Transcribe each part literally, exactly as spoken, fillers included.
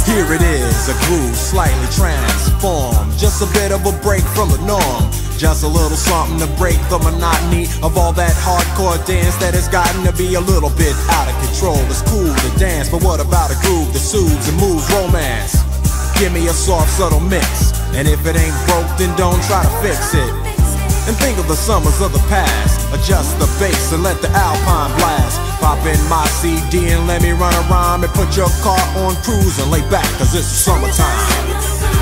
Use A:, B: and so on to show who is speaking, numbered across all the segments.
A: Here it is, a groove slightly transformed, just a bit of a break from the norm. Just a little something to break the monotony of all that hardcore dance that has gotten to be a little bit out of control. It's cool to dance, but what about a groove that soothes and moves romance? Give me a soft, subtle mix, and if it ain't broke, then don't try to fix it. And think of the summers of the past. Adjust the bass and let the alpine blast. Pop in my C D and let me run around and put your car on cruise and lay back, cause it's summertime.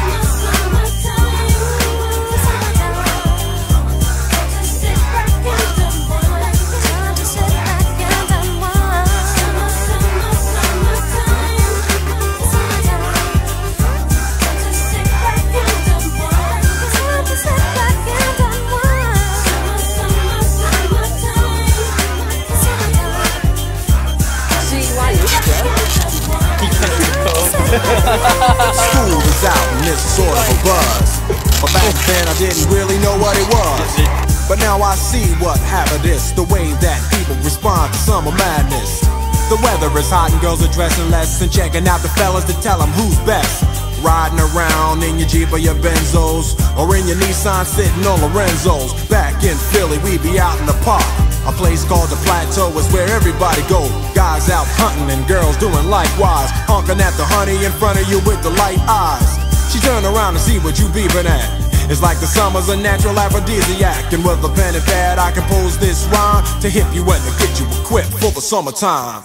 A: School is out and it's sort of a buzz, but back then I didn't really know what it was. But now I see what happened is the way that people respond to summer madness. The weather is hot and girls are dressing less and checking out the fellas to tell them who's best. Riding around in your Jeep or your Benzos, or in your Nissan sitting on Lorenzo's. Back in Philly we be out in the park. A place called the Plateau is where everybody go. Guys out hunting and girls doing likewise, honking at the honey in front of you with the light eyes. She turn around and see what you beeping at. It's like the summer's a natural aphrodisiac, and with a pen and pad I compose this rhyme to hip you and to get you equipped for the summertime.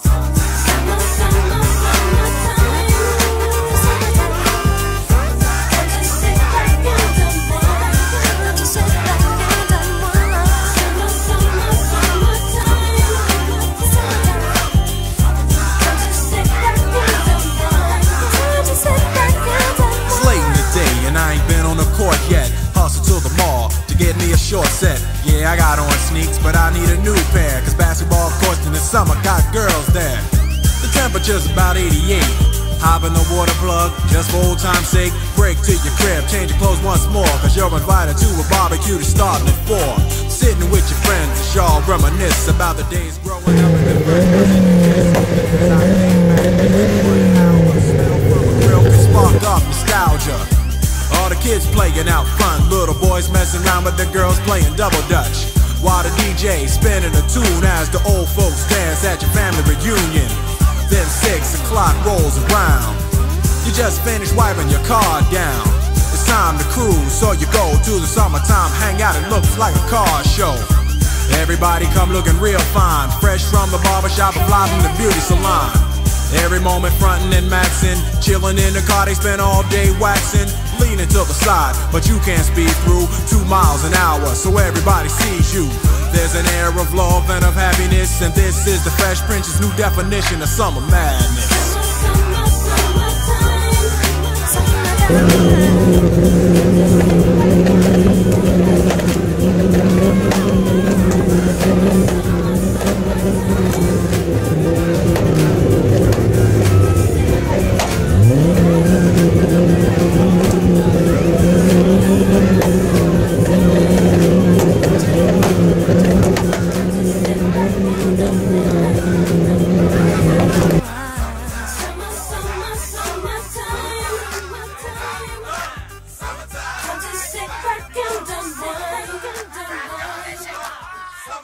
A: Yet, hustle to the mall to get me a short set. Yeah, I got on sneaks, but I need a new pair, cause basketball courts in the summer got girls there. The temperature's about eighty-eight. Hop in the water plug, just for old time's sake. Break to your crib, change your clothes once more, cause you're invited to a barbecue to starting at four. Sitting with your friends as y'all reminisce about the days growing up in the first person you kissed. As I think back, one hour, smell from a grill can spark up nostalgia. All the kids playing out front, little boys messing around with the girls playing double dutch, while the D J spinning a tune as the old folks dance at your family reunion. Then six o'clock rolls around, you just finished wiping your car down. It's time to cruise, so you go to the summertime hangout. It looks like a car show. Everybody come looking real fine, fresh from the barbershop and fly from the beauty salon. Every moment frontin' and maxin', chillin' in the car, they spend all day waxin'. Leaning to the side, but you can't speed through two miles an hour, so everybody sees you. There's an air of love and of happiness, and this is the Fresh Prince's new definition of summer madness.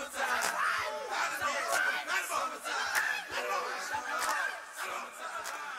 B: Summertime.